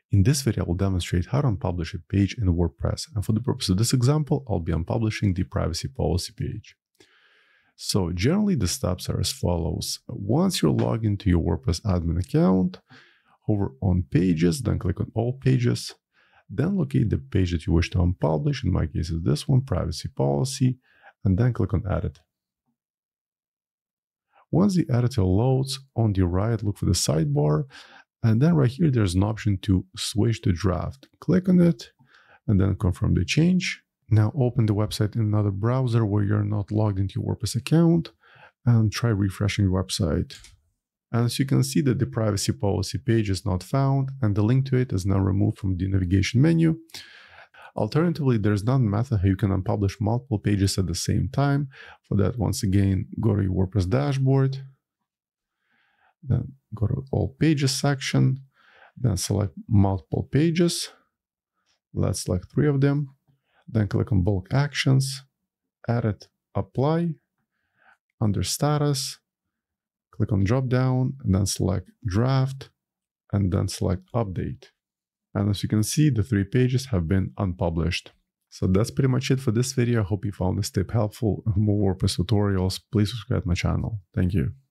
In this video, I will demonstrate how to unpublish a page in WordPress. And for the purpose of this example, I'll be unpublishing the privacy policy page. So generally, the steps are as follows. Once you're logged into your WordPress admin account, hover on Pages, then click on All Pages, then locate the page that you wish to unpublish. In my case, it's this one, Privacy Policy, and then click on Edit. Once the editor loads, on the right, look for the sidebar, and then right here, there's an option to switch to draft. Click on it, and then confirm the change. Now open the website in another browser where you're not logged into your WordPress account, and try refreshing the website. And as you can see that the privacy policy page is not found, and the link to it is now removed from the navigation menu. Alternatively, there's another method how you can unpublish multiple pages at the same time. For that, once again, go to your WordPress dashboard, then go to All Pages section, then select Multiple Pages. Let's select 3 of them. Then click on Bulk Actions, Edit, Apply. Under Status, click on Drop Down, and then select Draft, and then select Update. And as you can see, the 3 pages have been unpublished. So that's pretty much it for this video. I hope you found this tip helpful. For more WordPress tutorials, please subscribe to my channel. Thank you.